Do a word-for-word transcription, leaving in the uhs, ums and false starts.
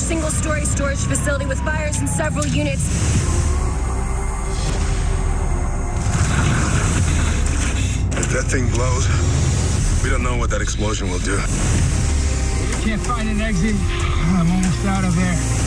single-story storage facility with fires in several units. If that thing blows, we don't know what that explosion will do. Can't find an exit. I'm almost out of there.